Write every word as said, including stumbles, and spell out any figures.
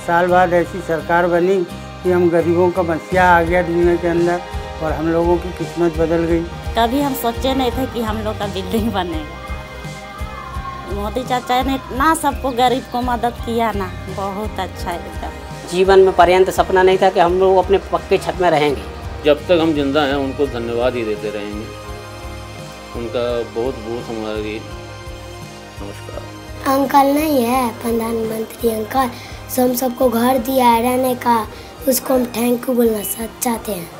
साल बाद ऐसी सरकार बनी कि हम गरीबों का मसीहा आ गया दुनिया के अंदर और हम लोगों की किस्मत बदल गई। कभी हम सोचे नहीं थे कि हम लोग का बिल्डिंग बनेगा। मोदी चाचा ने इतना सबको गरीब को मदद किया ना, बहुत अच्छा है। जीवन में पर्यंत सपना नहीं था कि हम लोग अपने पक्के छत में रहेंगे। जब तक हम जिंदा हैं उनको धन्यवाद ही देते रहेंगे। उनका बहुत बहुत हमारी नमस्कार। अंकल नहीं है प्रधानमंत्री अंकल, सो हम सबको घर दिया है रहने का, उसको हम थैंक यू बोलना चाहते हैं।